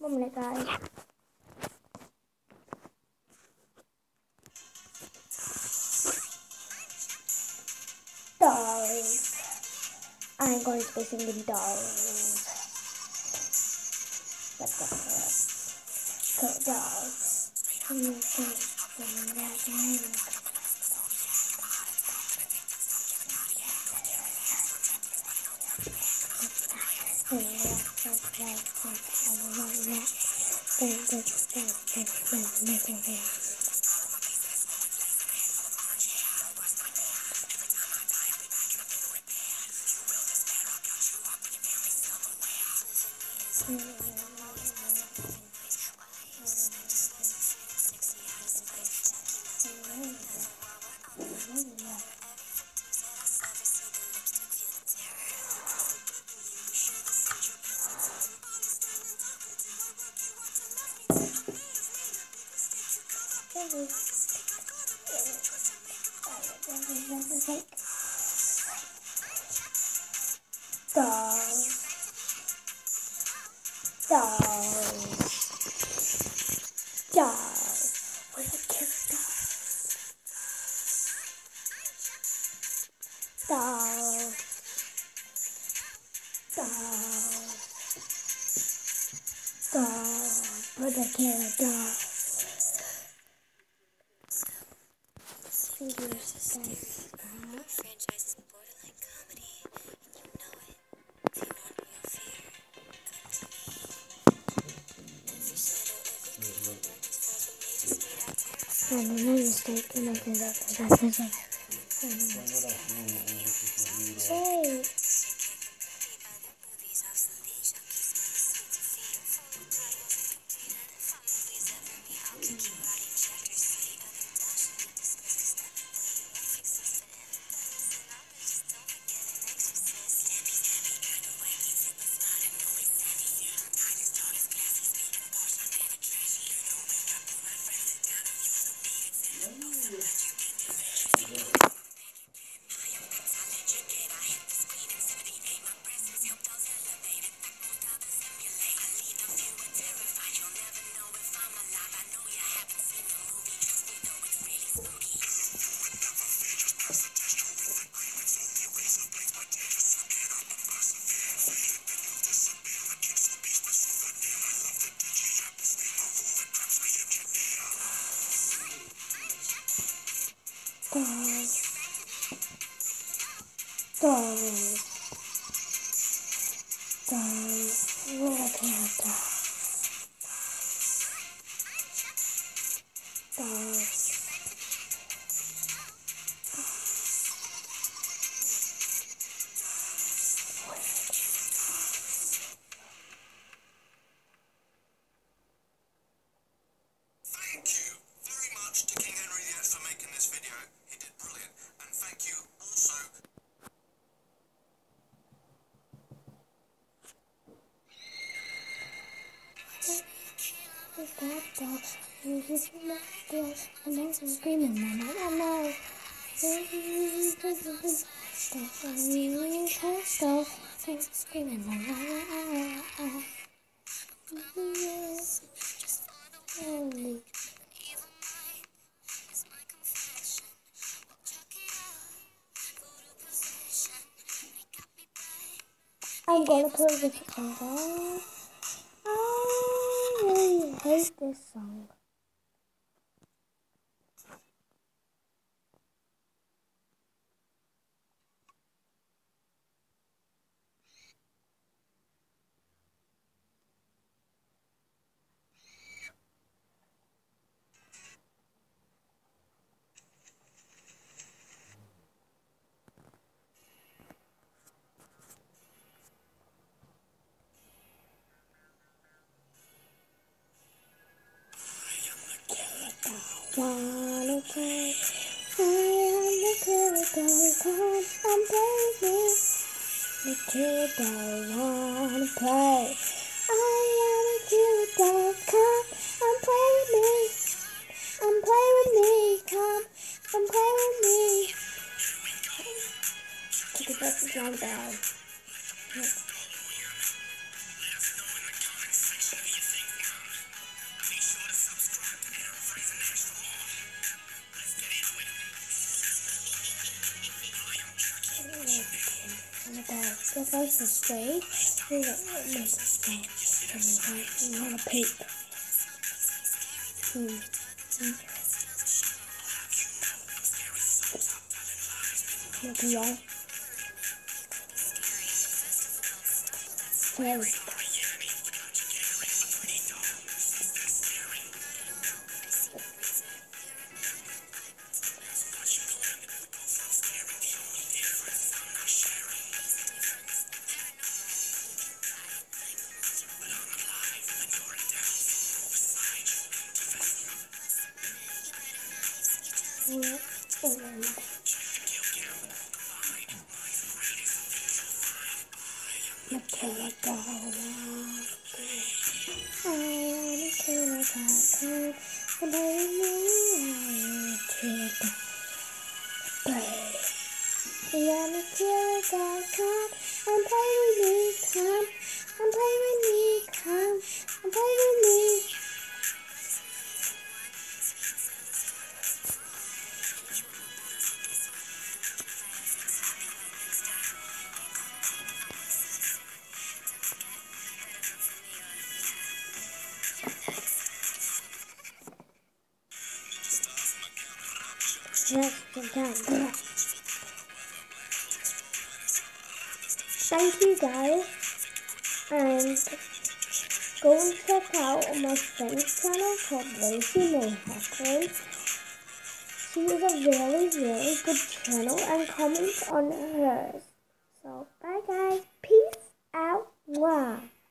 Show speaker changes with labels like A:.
A: 1 minute, guys. Dolls. I'm going to be singing dolls. Dolls. Dolls. Where's the character? Dolls. Where's the character?
B: Franchise is borderline comedy, and you know it. If you want real fear, come to me. Every shadow, every creep, darkness falls when they just made our terror.
A: No mistake, and I can that. Wait.
C: Thank you very much to King Henry VIII for making this video. He did brilliant. And thank you also...
A: Screaming, I'm gonna play this song. I really hate this song. Wanna play? I am the killer, come and play me. The killer, wanna play? I am the killer, come and play with me. And play with me, come and play with me. Take a breath and lie down. across the street. We got my sister. And we got a peep. Look around. Scary. Thank you guys, and go and check out my friend's channel called Rosie Mayhacker. She is a really good channel, and comment on hers. So bye guys, peace out. Mwah.